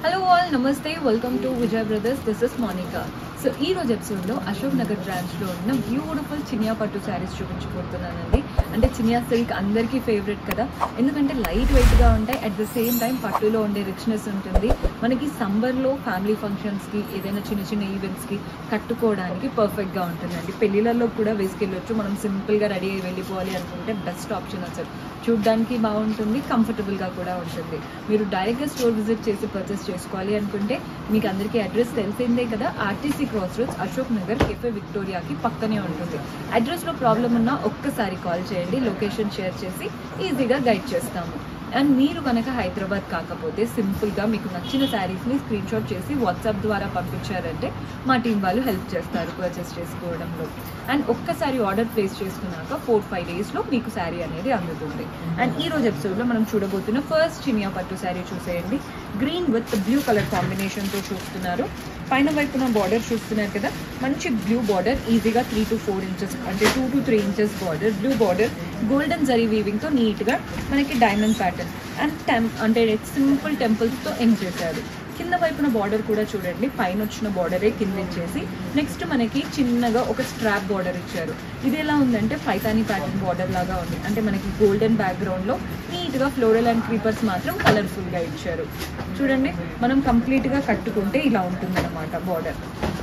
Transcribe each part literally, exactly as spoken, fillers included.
Hello all, Namaste, welcome to Vijay Brothers. This is Monica. So ఈ రోజు ఎపిసోడ్లో అశోక్ నగర్ బ్రాంచ్లో ఉన్న బ్యూటిఫుల్ చినియా పట్టు శారీస్ చూపించబోతున్నానండి. అంటే చినియా సిల్క్ అందరికీ ఫేవరెట్ కదా, ఎందుకంటే లైట్ వెయిట్గా ఉంటాయి, అట్ ద సేమ్ టైం పట్టులో ఉండే రిచ్నెస్ ఉంటుంది. మనకి సమ్మర్లో ఫ్యామిలీ ఫంక్షన్స్కి ఏదైనా చిన్న చిన్న ఈవెంట్స్కి కట్టుకోవడానికి పర్ఫెక్ట్గా ఉంటుందండి. పెళ్ళిళ్ళలో కూడా వేసుకెళ్ళొచ్చు. మనం సింపుల్గా రెడీ అయ్యి వెళ్ళిపోవాలి అనుకుంటే బెస్ట్ ఆప్షన్ అసలు. చూడ్డానికి బాగుంటుంది, కంఫర్టబుల్గా కూడా ఉంటుంది. మీరు డైరెక్ట్గా స్టోర్ విజిట్ చేసి పర్చేస్ చేసుకోవాలి అనుకుంటే మీకు అందరికీ అడ్రస్ తెలిసిందే కదా, RTC cross roads Ashok Nagar cafe విక్టోరియాకి పక్కనే ఉంటుంది. అడ్రస్లో ప్రాబ్లం ఉన్నా ఒక్కసారి కాల్ చేయండి, లొకేషన్ షేర్ చేసి ఈజీగా గైడ్ చేస్తాము. అండ్ మీరు కనుక హైదరాబాద్ కాకపోతే సింపుల్గా మీకు నచ్చిన శారీస్ని స్క్రీన్ షాట్ చేసి వాట్సాప్ ద్వారా పంపించారంటే మా టీం వాళ్ళు హెల్ప్ చేస్తారు పర్చేస్ చేసుకోవడంలో. అండ్ ఒక్కసారి ఆర్డర్ ప్లేస్ చేసుకున్నాక ఫోర్ ఫైవ్ డేస్లో మీకు శారీ అనేది అందుతుంది. అండ్ ఈ రోజు ఎపిసోడ్లో మనం చూడబోతున్న ఫస్ట్ చినియా పట్టు శారీ చూసేయండి. గ్రీన్ విత్ బ్లూ కలర్ కాంబినేషన్తో చూస్తున్నారు. పైన వైపున బార్డర్ చూస్తున్నారు కదా, మంచి బ్లూ బార్డర్, ఈజీగా త్రీ టు ఫోర్ ఇంచెస్ అంటే two to three inches border, blue border, golden zari వీవింగ్తో నీట్గా మనకి డైమండ్ ప్యాటర్న్ అండ్ టెం అంటే సింపుల్ టెంపుల్స్తో ఎండ్ చేశారు. కింద వైపున బార్డర్ కూడా చూడండి, పైన వచ్చిన బార్డరే కింద ఇచ్చేసి నెక్స్ట్ మనకి చిన్నగా ఒక స్ట్రాప్ బార్డర్ ఇచ్చారు. ఇది ఎలా ఉందంటే పైతానీ ప్యాటర్న్ బార్డర్ లాగా ఉంది. అంటే మనకి గోల్డెన్ బ్యాక్గ్రౌండ్లో నీట్గా ఫ్లోరల్ అండ్ క్రీపర్స్ మాత్రం కలర్ఫుల్గా ఇచ్చారు. చూడండి, మనం కంప్లీట్గా కట్టుకుంటే ఇలా ఉంటుందన్నమాట బార్డర్.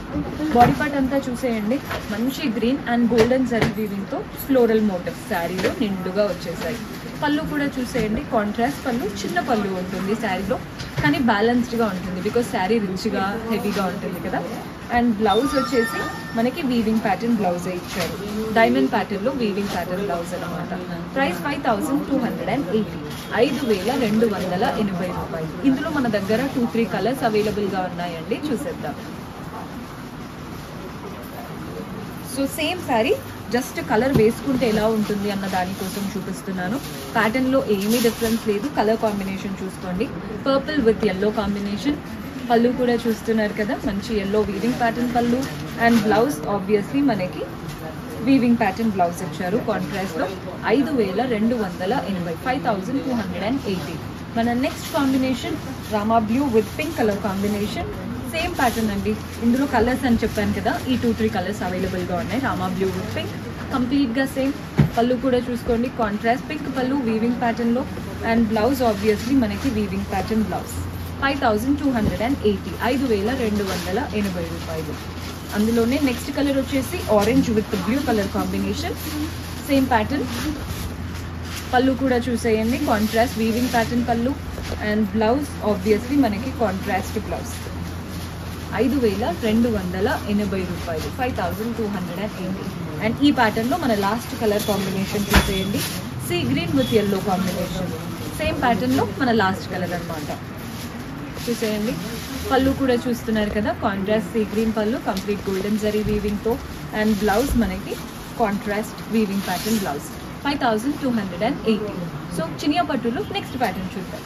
బాడీ పార్ట్ అంతా చూసేయండి, మంచి గ్రీన్ అండ్ గోల్డెన్ జరీ వీవింగ్తో ఫ్లోరల్ మోటివ్స్ శారీలో నిండుగా వచ్చేసాయి. పళ్ళు కూడా చూసేయండి, కాంట్రాస్ట్ పళ్ళు, చిన్న పళ్ళు ఉంటుంది శారీలో, కానీ బ్యాలెన్స్డ్గా ఉంటుంది బికాస్ శారీ రిచ్గా హెవీగా ఉంటుంది కదా. అండ్ బ్లౌజ్ వచ్చేసి మనకి వీవింగ్ ప్యాటర్న్ బ్లౌజే ఇచ్చారు. డైమండ్ ప్యాటర్న్లో వీవింగ్ ప్యాటర్న్ బ్లౌజ్ అనమాట. Price five thousand two hundred and eighty ఐదు వేల రెండు వందల ఎనభై రూపాయలు. ఇందులో మన దగ్గర టూ త్రీ కలర్స్ అవైలబుల్గా ఉన్నాయండి, చూసేద్దాం. So same sari, just colour వేసుకుంటే ఎలా ఉంటుంది అన్న దానికోసం చూపిస్తున్నాను. ప్యాటర్న్లో ఏమీ డిఫరెన్స్ లేదు, కలర్ కాంబినేషన్ చూసుకోండి. Purple with yellow combination. పళ్ళు కూడా చూస్తున్నారు కదా, మంచి ఎల్లో వీవింగ్ ప్యాటర్న్ పళ్ళు. అండ్ బ్లౌజ్ ఆబ్వియస్లీ మనకి వీవింగ్ ప్యాటర్న్ బ్లౌజ్ ఇచ్చారు కాంట్రాస్ట్లో. ఐదు వేల రెండు వందల ఎనభై five thousand two hundred and eighty మన next combination Rama blue with pink colour combination. Same pattern అండి, ఇందులో కలర్స్ అని చెప్పాను కదా, ఈ టూ త్రీ కలర్స్ అవైలబుల్గా ఉన్నాయి. రామా బ్లూ విత్ పింక్, కంప్లీట్గా సేమ్. పళ్ళు కూడా చూసుకోండి, కాంట్రాస్ట్ పింక్ పళ్ళు వీవింగ్ ప్యాటర్న్లో. అండ్ బ్లౌజ్ ఆబ్వియస్లీ మనకి weaving pattern blouse. Five thousand two hundred and eighty ఐదు వేల రెండు వందల ఎనభై రూపాయలు. అందులోనే నెక్స్ట్ కలర్ వచ్చేసి orange with blue colour combination. Same pattern, పళ్ళు కూడా చూసేయండి, కాంట్రాస్ట్ వీవింగ్ ప్యాటర్న్ పళ్ళు. అండ్ బ్లౌజ్ ఆబ్వియస్లీ మనకి కాంట్రాస్ట్ బ్లౌజ్. ఐదు వేల రెండు వందల ఎనభై రూపాయలు five thousand two hundred and eighty and ఈ ప్యాటర్న్లో మన లాస్ట్ కలర్ కాంబినేషన్ చూసేయండి, sea green with yellow combination. Same ప్యాటర్న్లో మన లాస్ట్ కలర్ అనమాట. చూసేయండి, పళ్ళు కూడా చూస్తున్నారు కదా, కాంట్రాస్ట్ సీ గ్రీన్ పళ్ళు, కంప్లీట్ గోల్డెన్ జరీ వీవింగ్తో. అండ్ బ్లౌజ్ మనకి contrast weaving pattern blouse. Five thousand two hundred and eighty so Chiniya పట్టులో నెక్స్ట్ ప్యాటర్న్ చూద్దాం.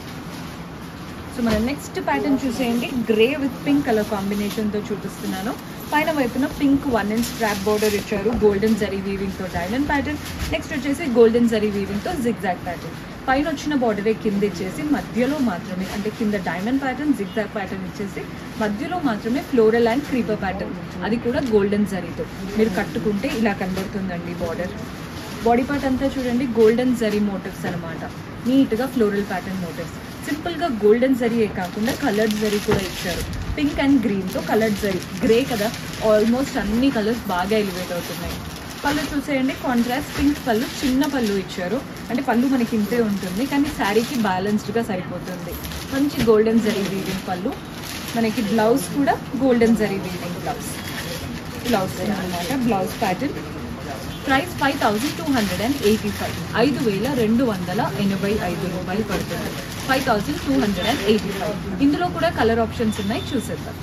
సో మన నెక్స్ట్ ప్యాటర్న్ చూసేయండి, గ్రే విత్ పింక్ కలర్ కాంబినేషన్తో చూపిస్తున్నాను. పైన వైపున pink one inch strap border ఇచ్చారు, గోల్డెన్ జరీ వీవింగ్తో డైమండ్ ప్యాటర్న్. నెక్స్ట్ వచ్చేసి గోల్డెన్ జరీ వీవింగ్తో జిగ్జాగ్ ప్యాటర్న్. పైన వచ్చిన బార్డరే కింద ఇచ్చేసి మధ్యలో మాత్రమే, అంటే కింద డైమండ్ ప్యాటర్న్, జిగ్జాగ్ ప్యాటర్న్ ఇచ్చేసి మధ్యలో మాత్రమే ఫ్లోరల్ అండ్ క్రీపర్ ప్యాటర్న్, అది కూడా గోల్డెన్ జరీతో. మీరు కట్టుకుంటే ఇలా కనబడుతుందండి బార్డర్. బాడీ పార్ట్ అంతా చూడండి, గోల్డెన్ జరీ మోటివ్స్ అనమాట, నీట్గా ఫ్లోరల్ ప్యాటర్న్ మోటివ్స్. సింపుల్గా గోల్డెన్ జరీయే కాకుండా కలర్డ్ జరీ కూడా ఇచ్చారు, పింక్ అండ్ గ్రీన్తో కలర్డ్ జరీ. గ్రే కదా, ఆల్మోస్ట్ అన్ని కలర్స్ బాగా ఎలివేట్ అవుతున్నాయి. పళ్ళు చూసేయండి, కాంట్రాస్ట్ పింక్ పళ్ళు, చిన్న పళ్ళు ఇచ్చారు. అంటే పళ్ళు మనకి ఇంతే ఉంటుంది, కానీ శారీకి బ్యాలెన్స్డ్గా సరిపోతుంది. మంచి గోల్డెన్ జరీ వీవింగ్ పళ్ళు. మనకి బ్లౌజ్ కూడా golden zari weaving blouse blouse అనమాట. Blouse pattern. Price five thousand two hundred and eighty five ఐదు వేల రెండు వందల ఎనభై ఐదు రూపాయలు పడుతుంది. Five thousand two hundred and eighty five ఇందులో కూడా కలర్ ఆప్షన్స్ ఉన్నాయి, చూసేద్దాం.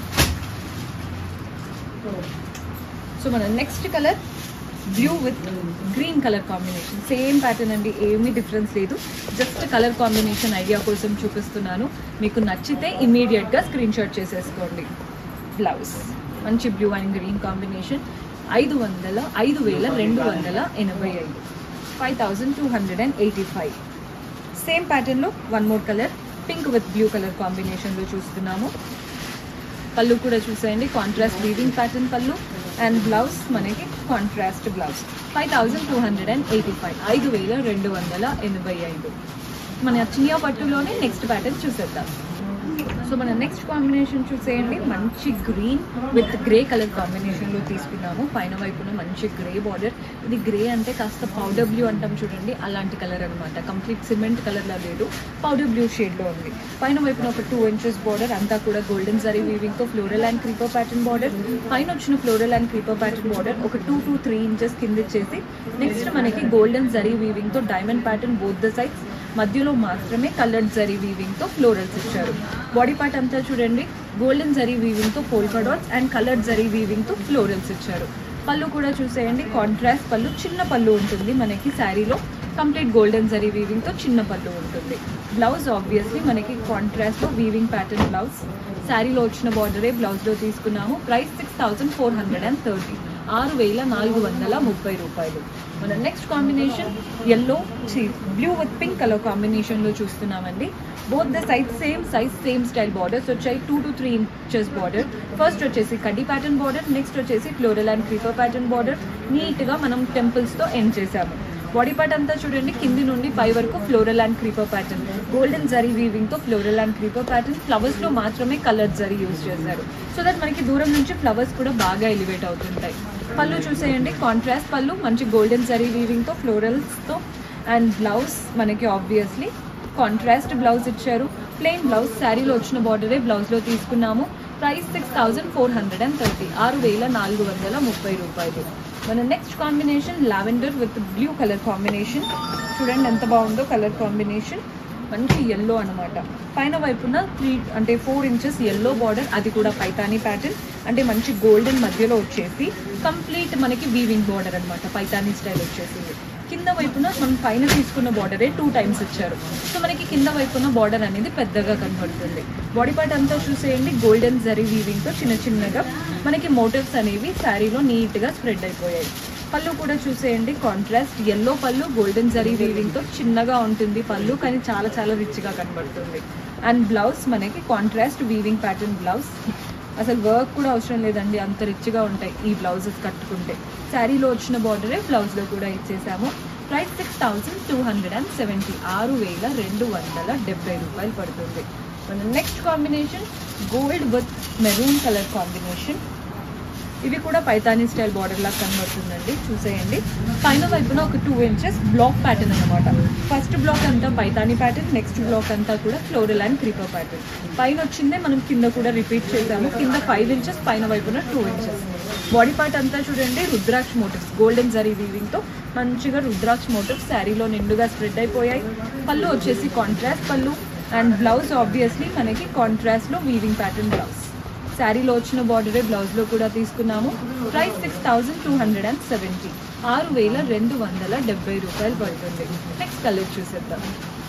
సో మన next colour blue with green colour combination. Same pattern అండి, ఏమీ డిఫరెన్స్ లేదు, జస్ట్ కలర్ కాంబినేషన్ ఐడియా కోసం చూపిస్తున్నాను. మీకు నచ్చితే ఇమీడియట్గా స్క్రీన్ షాట్ చేసేసుకోండి. బ్లౌజ్ మంచి బ్లూ అండ్ గ్రీన్ కాంబినేషన్. ఐదు వందల ఐదు వేల రెండు వందల ఎనభై ఐదు five thousand two hundred and eighty five same ప్యాటర్న్లో one more colour pink with blue colour కాంబినేషన్లో చూస్తున్నాము. పళ్ళు కూడా చూసేయండి, కాంట్రాస్ట్ వీవింగ్ ప్యాటర్న్ పళ్ళు. అండ్ బ్లౌజ్ మనకి contrast blouse. Five thousand two hundred and eighty five ఐదు వేల రెండు వందల ఎనభై ఐదు. మన చినియా పట్టులోనే నెక్స్ట్ ప్యాటర్న్ చూసేద్దాం. సో మన నెక్స్ట్ కాంబినేషన్ చూసేయండి, మంచి గ్రీన్ విత్ గ్రే కలర్ కాంబినేషన్లో తీసుకున్నాము. పైన వైపున మంచి గ్రే బార్డర్. ఇది గ్రే అంటే కాస్త పౌడర్ బ్లూ అంటాం చూడండి, అలాంటి కలర్ అనమాట. కంప్లీట్ సిమెంట్ కలర్లా లేదు, పౌడర్ బ్లూ షేడ్లో ఉంది. పైన వైపున ఒక టూ ఇంచెస్ బార్డర్, అంతా కూడా గోల్డెన్ జరీ వీవింగ్తో floral and creeper pattern border. పైన వచ్చిన floral and creeper pattern border ఒక టూ టు త్రీ ఇంచెస్ కింద ఇచ్చేసి నెక్స్ట్ మనకి గోల్డెన్ జరీ వీవింగ్తో diamond pattern both the sides. మధ్యలో మాత్రమే కలర్డ్ జరీ వీవింగ్తో ఫ్లోరల్స్ ఇచ్చారు. బాడీ పార్ట్ అంతా చూడండి, గోల్డెన్ జరీ వీవింగ్తో polka dots and coloured zari వీవింగ్తో ఫ్లోరల్స్ ఇచ్చారు. పళ్ళు కూడా చూసేయండి, కాంట్రాస్ట్ పళ్ళు, చిన్న పళ్ళు ఉంటుంది మనకి శారీలో. కంప్లీట్ గోల్డెన్ జరీ వీవింగ్తో చిన్న పళ్ళు ఉంటుంది. బ్లౌజ్ ఆబ్వియస్లీ మనకి కాంట్రాస్ట్లో వీవింగ్ ప్యాటర్న్ బ్లౌజ్. శారీలో వచ్చిన బార్డరే బ్లౌజ్లో తీసుకున్నాము. Price six thousand four hundred and thirty ఆరు వేల నాలుగు వందల ముప్పై రూపాయలు. మన next combination yellow blue with pink colour కాంబినేషన్లో చూస్తున్నామండి. Both the size same size same style borders వచ్చాయి, two to three inches border. First వచ్చేసి కడ్డీ ప్యాటర్న్ బార్డర్, నెక్స్ట్ వచ్చేసి floral and creeper pattern border. నీట్గా మనం టెంపుల్స్తో ఎండ్ చేసాము. బాడీ పార్ట్ అంతా చూడండి, కింది నుండి పై వరకు floral and creeper pattern, golden zari వీవింగ్తో ఫ్లోరల్ అండ్ క్రీపర్ ప్యాటర్న్. ఫ్లవర్స్లో మాత్రమే కలర్ జరీ యూజ్ చేశారు, సో దట్ మనకి దూరం నుంచి ఫ్లవర్స్ కూడా బాగా ఎలివేట్ అవుతుంటాయి. పళ్ళు చూసేయండి, కాంట్రాస్ట్ పళ్ళు, మంచి గోల్డెన్ జరీ వీవింగ్తో ఫ్లోరల్స్తో. అండ్ బ్లౌజ్ మనకి ఆబ్వియస్లీ కాంట్రాస్ట్ బ్లౌజ్ ఇచ్చారు. ప్లెయిన్ బ్లౌజ్, శారీలో వచ్చిన బార్డరే బ్లౌజ్లో తీసుకున్నాము. Price six thousand four hundred and thirty ఆరు వేల నాలుగు వందల ముప్పై రూపాయలు. మన next combination lavender with blue colour combination. చూడండి ఎంత బాగుందో కలర్ కాంబినేషన్. మంచి ఎల్లో అనమాట. పైన వైపున త్రీ అంటే ఫోర్ ఇంచెస్ ఎల్లో బార్డర్, అది కూడా పైతానీ ప్యాటర్న్. అంటే మంచి గోల్డెన్ మధ్యలో వచ్చేసి కంప్లీట్ మనకి వీవింగ్ బార్డర్ అనమాట, పైతానీ స్టైల్ వచ్చేసింది. కింద వైపున మనం పైన తీసుకున్న బార్డరే టూ టైమ్స్ ఇచ్చారు, సో మనకి కింద వైపున బార్డర్ అనేది పెద్దగా కనబడుతుంది. బాడీ పార్ట్ అంతా చూసేయండి, గోల్డెన్ జరీ వీవింగ్తో చిన్న చిన్నగా మనకి మోటివ్స్ అనేవి శారీలో నీట్గా స్ప్రెడ్ అయిపోయాయి. పళ్ళు కూడా చూసేయండి, కాంట్రాస్ట్ ఎల్లో పళ్ళు, గోల్డెన్ జరీ వీవింగ్తో చిన్నగా ఉంటుంది పళ్ళు, కానీ చాలా చాలా రిచ్గా కనబడుతుంది. అండ్ బ్లౌజ్ మనకి కాంట్రాస్ట్ వీవింగ్ ప్యాటర్న్ బ్లౌజ్. అసలు వర్క్ కూడా అవసరం లేదండి, అంత రిచ్గా ఉంటాయి ఈ బ్లౌజెస్ కట్టుకుంటే. శారీలో వచ్చిన బార్డరే బ్లౌజ్లో కూడా ఇచ్చేసాము. Price six thousand two hundred and seventy ఆరు వేల రెండు వందల డెబ్బై రూపాయలు పడుతుంది. మన next combination gold with maroon colour combination. ఇవి కూడా పైతానీ స్టైల్ బార్డర్ లాగా కనబడుతుందండి, చూసేయండి. పైన వైపున ఒక టూ ఇంచెస్ బ్లాక్ ప్యాటర్న్ అనమాట. ఫస్ట్ బ్లాక్ అంతా పైతానీ ప్యాటర్న్, నెక్స్ట్ బ్లాక్ అంతా కూడా ఫ్లోరల్ అండ్ క్రీపర్ ప్యాటర్న్. పైన వచ్చిందే మనం కింద కూడా రిపీట్ చేసాము. కింద ఫైవ్ ఇంచెస్, పైన వైపున టూ ఇంచెస్. బాడీ పార్ట్ అంతా చూడండి, రుద్రాక్ష మోటివ్స్, గోల్డెన్ జరీ వీవింగ్తో మంచిగా రుద్రాక్ష మోటివ్స్ శారీలో నిండుగా స్ప్రెడ్ అయిపోయాయి. పళ్ళు వచ్చేసి కాంట్రాస్ట్ పళ్ళు. అండ్ బ్లౌజ్ ఆబ్వియస్లీ మనకి కాంట్రాస్ట్లో వీవింగ్ ప్యాటర్న్ బ్లౌజ్. శారీలో వచ్చిన బార్డరే బ్లౌజ్లో కూడా తీసుకున్నాము. Price six thousand two hundred and seventy ఆరు వేల రెండు వందల డెబ్బై రూపాయలు పడుతుంది. నెక్స్ట్ కలర్ చూసేద్దాం.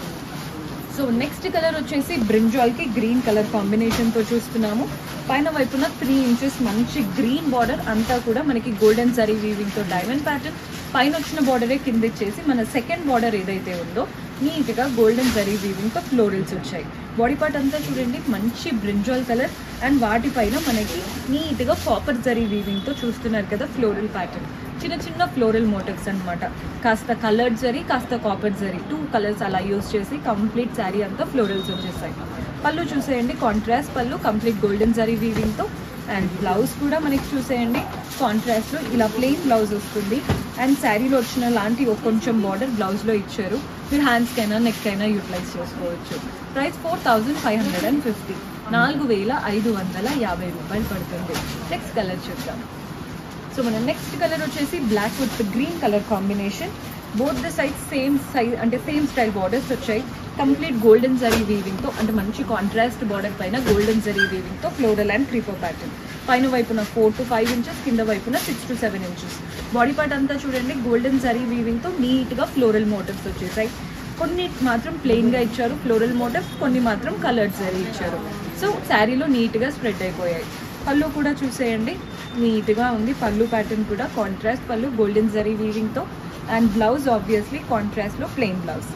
సో నెక్స్ట్ కలర్ వచ్చేసి బ్రింజాల్కి గ్రీన్ కలర్ కాంబినేషన్తో చూస్తున్నాము. పైన వైపున త్రీ ఇంచెస్ మంచి గ్రీన్ బార్డర్, అంతా కూడా మనకి గోల్డెన్ జరీ వీవింగ్తో డైమండ్ ప్యాటర్న్. పైన వచ్చిన బార్డరే కింద ఇచ్చేసి మన సెకండ్ బార్డర్ ఏదైతే ఉందో నీట్గా గోల్డెన్ జరీ వీవింగ్తో ఫ్లోరల్స్ వచ్చాయి. బాడీ పార్ట్ అంతా చూడండి, మంచి బ్రింజాల్ కలర్. అండ్ వాటిపైన మనకి నీట్గా కాపర్ జరీ వీవింగ్తో చూస్తున్నారు కదా ఫ్లోరల్ ప్యాటర్న్. చిన్న చిన్న ఫ్లోరల్ మోటివ్స్ అనమాట. కాస్త కలర్డ్ జరీ, కాస్త కాపర్ జరీ, టూ కలర్స్ అలా యూజ్ చేసి కంప్లీట్ శారీ అంతా ఫ్లోరల్స్ వచ్చేసాయి. పళ్ళు చూసేయండి, కాంట్రాస్ట్ పళ్ళు, కంప్లీట్ గోల్డెన్ జరీ వీవింగ్తో. అండ్ బ్లౌజ్ కూడా మనకి చూసేయండి కాంట్రాస్ట్లో ఇలా ప్లెయిన్ బ్లౌజ్ వస్తుంది. అండ్ శారీలో వచ్చిన లాంటి ఒక కొంచెం బార్డర్ బ్లౌజ్లో ఇచ్చారు. మీరు హ్యాండ్స్కైనా నెక్కైనా యూటిలైజ్ చేసుకోవచ్చు. Price four thousand five hundred and fifty నాలుగు వేల ఐదు వందల యాభై రూపాయలు పడుతుంది. నెక్స్ట్ కలర్ చూద్దాం. సో మన నెక్స్ట్ కలర్ వచ్చేసి black with green colour combination. Both the size same size అంటే సేమ్ స్టైల్ బార్డర్స్ వచ్చాయి. కంప్లీట్ గోల్డెన్ జరీ వీవింగ్తో, అంటే మంచి కాంట్రాస్ట్ బార్డర్ పైన గోల్డెన్ జరీ వీవింగ్తో ఫ్లోరల్ అండ్ క్రీపర్ ప్యాటర్న్. పైన వైపున ఫోర్ టు ఫైవ్ ఇంచెస్, కింద వైపున six to seven inches. Body part అంతా చూడండి, గోల్డెన్ జరీ వీవింగ్తో నీట్గా ఫ్లోరల్ మోటివ్స్ వచ్చేసాయి. కొన్ని మాత్రం ప్లెయిన్గా ఇచ్చారు ఫ్లోరల్ మోటివ్స్, కొన్ని మాత్రం కలర్డ్ జరీ ఇచ్చారు. సో శారీలో నీట్గా స్ప్రెడ్ అయిపోయాయి. పళ్ళు కూడా చూసేయండి, నీట్గా ఉంది పళ్ళు ప్యాటర్న్ కూడా. కాంట్రాస్ట్ పళ్ళు, గోల్డెన్ జరీ వీవింగ్తో. అండ్ బ్లౌజ్ ఆబ్వియస్లీ కాంట్రాస్ట్లో ప్లెయిన్ బ్లౌజ్.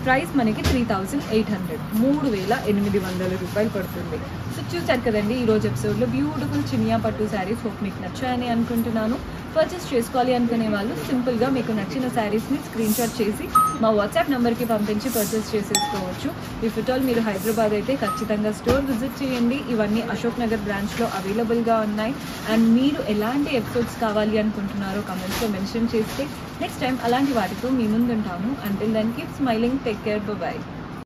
ప్రైస్ మనకి త్రీ థౌజండ్ ఎయిట్ హండ్రెడ్ మూడు వేల ఎనిమిది వందల రూపాయలు పడుతుంది. సో చూసారు కదండి ఈరోజు ఎపిసోడ్లో బ్యూటిఫుల్ చినియా పట్టు శారీస్. హోప్ మీకు నచ్చాయని అనుకుంటున్నాను. పర్చేస్ చేసుకోవాలి అనుకునే వాళ్ళు సింపుల్గా మీకు నచ్చిన శారీస్ని స్క్రీన్ షాట్ చేసి మా వాట్సాప్ నెంబర్కి పంపించి పర్చేస్ చేసేసుకోవచ్చు. ఇఫ్ ఇట్ ఆల్ మీరు హైదరాబాద్ అయితే ఖచ్చితంగా స్టోర్ విజిట్ చేయండి. ఇవన్నీ అశోక్ నగర్ బ్రాంచ్లో అవైలబుల్గా ఉన్నాయి. అండ్ మీరు ఎలాంటి ఎపిసోడ్స్ కావాలి అనుకుంటున్నారో కమెంట్స్లో మెన్షన్ చేస్తే నెక్స్ట్ టైం అలాంటి వాటితో మీ ముందుంటాము. Until then keep smiling, take care, by.